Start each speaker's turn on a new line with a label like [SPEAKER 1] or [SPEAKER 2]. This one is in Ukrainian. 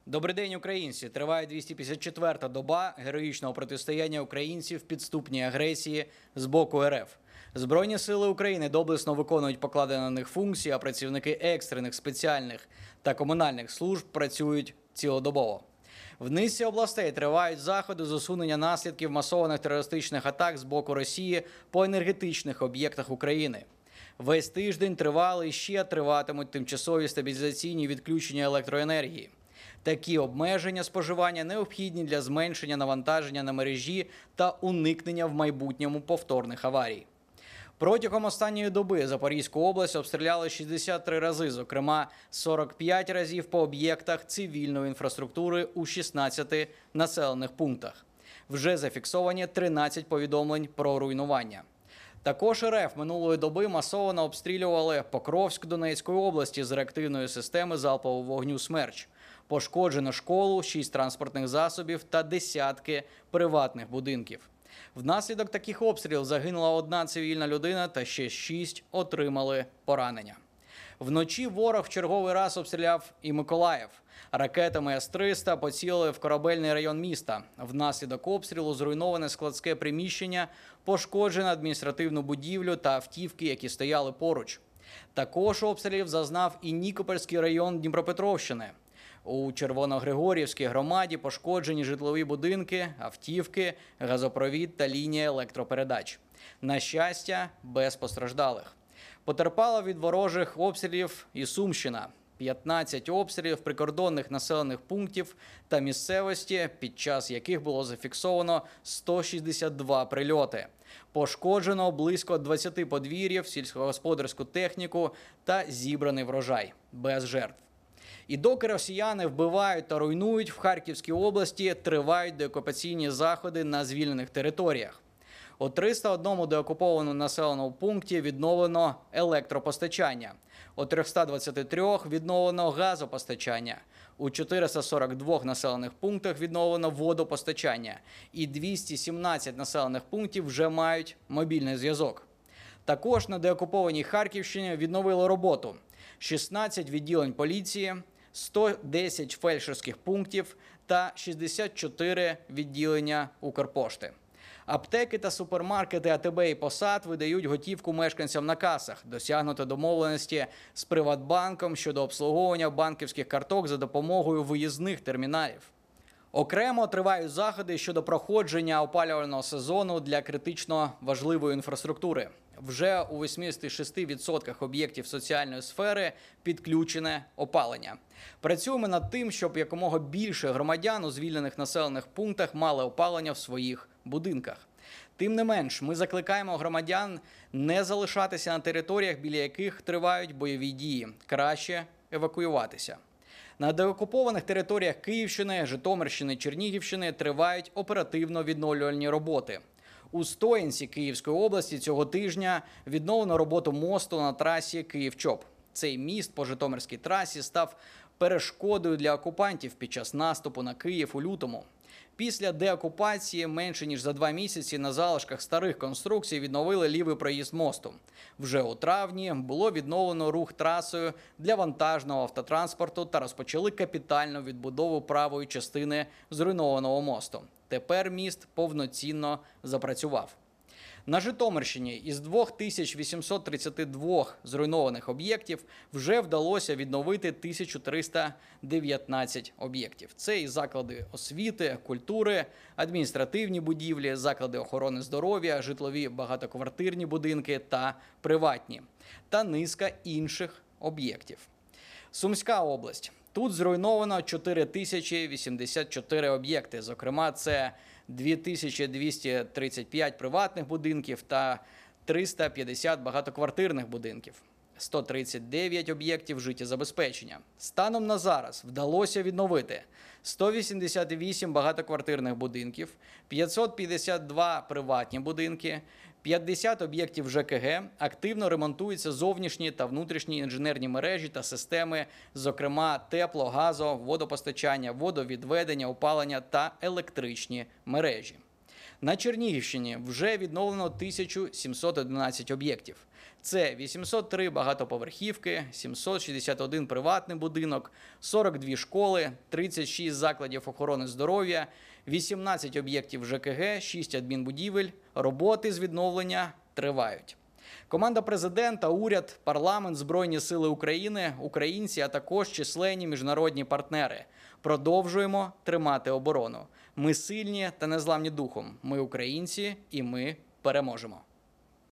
[SPEAKER 1] Добрий день, українці! Триває 254-та доба героїчного протистояння українців підступній агресії з боку РФ. Збройні сили України доблесно виконують покладені на них функції, а працівники екстрених, спеціальних та комунальних служб працюють цілодобово. В низці областей тривають заходи з усунення наслідків масованих терористичних атак з боку Росії по енергетичних об'єктах України. Весь тиждень тривали і ще триватимуть тимчасові стабілізаційні відключення електроенергії. Такі обмеження споживання необхідні для зменшення навантаження на мережі та уникнення в майбутньому повторних аварій. Протягом останньої доби Запорізьку область обстріляли 63 рази, зокрема 45 разів по об'єктах цивільної інфраструктури у 16 населених пунктах. Вже зафіксовані 13 повідомлень про руйнування. Також РФ минулої доби масово обстрілювали Покровськ Донецької області з реактивної системи залпового вогню «Смерч». Пошкоджено школу, 6 транспортних засобів та десятки приватних будинків. Внаслідок таких обстрілів загинула 1 цивільна людина та ще 6 отримали поранення. Вночі ворог в черговий раз обстріляв і Миколаїв. Ракетами С-300 поцілили в корабельний район міста. Внаслідок обстрілу зруйноване складське приміщення, пошкоджено адміністративну будівлю та автівки, які стояли поруч. Також обстрілів зазнав і Нікопольський район Дніпропетровщини. У Червоногригорівській громаді пошкоджені житлові будинки, автівки, газопровід та лінія електропередач. На щастя, без постраждалих. Потерпала від ворожих обстрілів і Сумщина. 15 обстрілів прикордонних населених пунктів та місцевості, під час яких було зафіксовано 162 прильоти. Пошкоджено близько 20 подвір'їв, сільськогосподарську техніку та зібраний врожай. Без жертв. І доки росіяни вбивають та руйнують, в Харківській області тривають деокупаційні заходи на звільнених територіях. У 301 деокупованому населеному пункті відновлено електропостачання. У 323 відновлено газопостачання. У 442 населених пунктах відновлено водопостачання. І 217 населених пунктів вже мають мобільний зв'язок. Також на деокупованій Харківщині відновили роботу. 16 відділень поліції, 110 фельдшерських пунктів та 64 відділення Укрпошти. Аптеки та супермаркети АТБ і Посад видають готівку мешканцям на касах. Досягнуто домовленості з Приватбанком щодо обслуговування банківських карток за допомогою виїзних терміналів. Окремо тривають заходи щодо проходження опалювального сезону для критично важливої інфраструктури. Вже у 86% об'єктів соціальної сфери підключене опалення. Працюємо над тим, щоб якомога більше громадян у звільнених населених пунктах мали опалення в своїх будинках. Тим не менш, ми закликаємо громадян не залишатися на територіях, біля яких тривають бойові дії. Краще евакуюватися. На деокупованих територіях Київщини, Житомирщини, Чернігівщини тривають оперативно-відновлювальні роботи. У Стоянці Київської області цього тижня відновлено роботу мосту на трасі Київ-Чоп. Цей міст по Житомирській трасі став перешкодою для окупантів під час наступу на Київ у лютому. Після деокупації менше ніж за 2 місяці на залишках старих конструкцій відновили лівий проїзд мосту. Вже у травні було відновлено рух трасою для вантажного автотранспорту та розпочали капітальну відбудову правої частини зруйнованого мосту. Тепер міст повноцінно запрацював. На Житомирщині із 2832 зруйнованих об'єктів вже вдалося відновити 1319 об'єктів. Це і заклади освіти, культури, адміністративні будівлі, заклади охорони здоров'я, житлові багатоквартирні будинки та приватні. Та низка інших об'єктів. Сумська область. Тут зруйновано 4084 об'єкти. Зокрема, це 2235 приватних будинків та 350 багатоквартирних будинків. 139 об'єктів життєзабезпечення. Станом на зараз вдалося відновити 188 багатоквартирних будинків, 552 приватні будинки, 50 об'єктів ЖКГ, активно ремонтуються зовнішні та внутрішні інженерні мережі та системи, зокрема тепло, газо, водопостачання, водовідведення, опалення та електричні мережі. На Чернігівщині вже відновлено 1711 об'єктів. Це 803 багатоповерхівки, 761 приватний будинок, 42 школи, 36 закладів охорони здоров'я, 18 об'єктів ЖКГ, 6 адмінбудівель. Роботи з відновлення тривають. Команда президента, уряд, парламент, Збройні сили України, українці, а також численні міжнародні партнери. Продовжуємо тримати оборону. Ми сильні та незламні духом. Ми українці і ми переможемо.